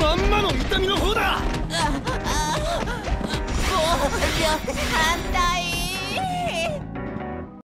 まんまの痛みの方だ。 5秒半